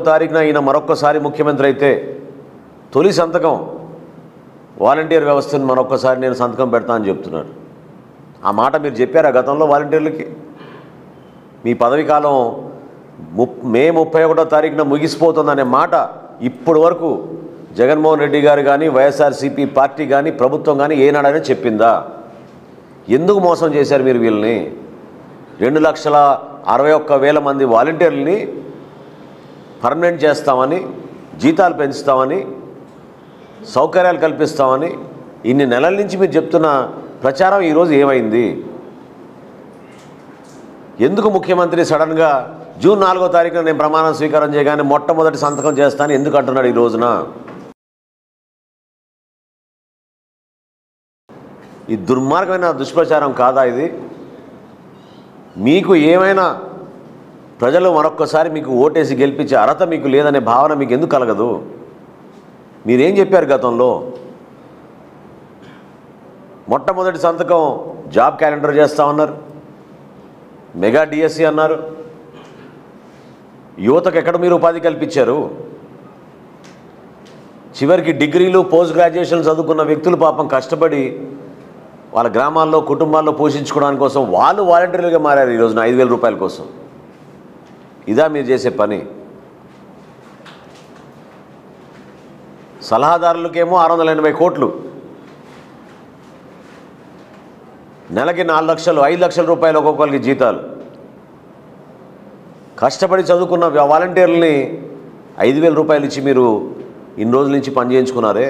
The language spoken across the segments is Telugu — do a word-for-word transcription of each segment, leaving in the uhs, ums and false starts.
తారీఖున ఈయన మరొక్కసారి ముఖ్యమంత్రి అయితే తొలి సంతకం వాలంటీర్ వ్యవస్థను మరొక్కసారి నేను సంతకం పెడతా అని చెప్తున్నాడు. ఆ మాట మీరు చెప్పారా గతంలో వాలంటీర్లకి? మీ పదవి కాలం మే ముప్పై ఒకటో తారీఖున ముగిసిపోతుందనే మాట ఇప్పటి వరకు జగన్మోహన్ రెడ్డి గారు కానీ వైఎస్ఆర్సీపీ పార్టీ కానీ ప్రభుత్వం కానీ ఏనాడైనా చెప్పిందా? ఎందుకు మోసం చేశారు మీరు వీళ్ళని? రెండు లక్షల అరవై ఒక్క వేల మంది వాలంటీర్లని పర్మనెంట్ చేస్తామని, జీతాలు పెంచుతామని, సౌకర్యాలు కల్పిస్తామని ఇన్ని నెలల నుంచి మీరు చెప్తున్న ప్రచారం ఈరోజు ఏమైంది? ఎందుకు ముఖ్యమంత్రి సడన్గా జూన్ నాలుగో తారీఖున నేను ప్రమాణం స్వీకారం చేయగానే మొట్టమొదటి సంతకం చేస్తాను ఎందుకు అంటున్నాడు ఈ రోజున? ఈ దుర్మార్గమైన దుష్ప్రచారం కాదా ఇది? మీకు ఏమైనా ప్రజలు మరొక్కసారి మీకు ఓటేసి గెలిపించే అర్హత మీకు లేదనే భావన మీకు ఎందుకు కలగదు? మీరేం చెప్పారు గతంలో? మొట్టమొదటి సంతకం జాబ్ క్యాలెండర్ చేస్తామన్నారు, మెగా డిఎస్సి అన్నారు. యువతకు ఎక్కడ మీరు ఉపాధి కల్పించారు? చివరికి డిగ్రీలు పోస్ట్ గ్రాడ్యుయేషన్ చదువుకున్న వ్యక్తులు పాపం కష్టపడి వాళ్ళ గ్రామాల్లో కుటుంబాల్లో పోషించుకోవడానికి కోసం వాళ్ళు వాలంటీర్లుగా మారారు ఈ రోజున ఐదు వేల రూపాయల కోసం. ఇదా మీరు చేసే పని? సలహాదారులకేమో ఆరు వందల ఎనభై కోట్లు, నెలకి నాలుగు లక్షలు ఐదు లక్షల రూపాయలు ఒక్కొక్కరికి జీతాలు. కష్టపడి చదువుకున్న వాలంటీర్లని ఐదు వేల రూపాయలు ఇచ్చి మీరు ఇన్ని రోజుల నుంచి పని చేయించుకున్నారే.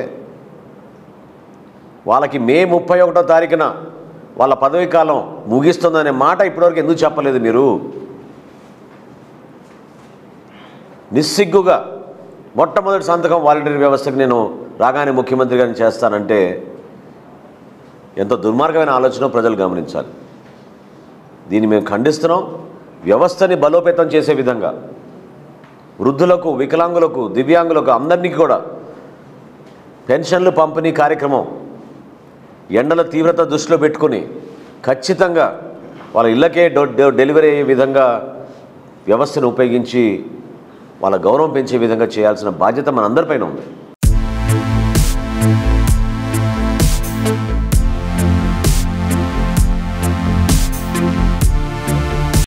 వాళ్ళకి మే ముప్పై ఒకటో తారీఖున వాళ్ళ పదవీ కాలం ముగిస్తుందనే మాట ఇప్పటివరకు ఎందుకు చెప్పలేదు మీరు? నిస్సిగ్గుగా మొట్టమొదటి సంతకం వాలంటీర్ వ్యవస్థకు నేను రాగానే ముఖ్యమంత్రి గారిని చేస్తానంటే ఎంత దుర్మార్గమైన ఆలోచన ప్రజలు గమనించాలి. దీన్ని మేము ఖండిస్తున్నాం. వ్యవస్థని బలోపేతం చేసే విధంగా వృద్ధులకు, వికలాంగులకు, దివ్యాంగులకు అందరినీ కూడా పెన్షన్లు పంపిణీ కార్యక్రమం ఎండల తీవ్రత దృష్టిలో పెట్టుకుని ఖచ్చితంగా వాళ్ళ ఇళ్ళకే డెలివరీ అయ్యే విధంగా వ్యవస్థను ఉపయోగించి వాళ్ళ గౌరవం పెంచే విధంగా చేయాల్సిన బాధ్యత మనందరిపైన ఉంది.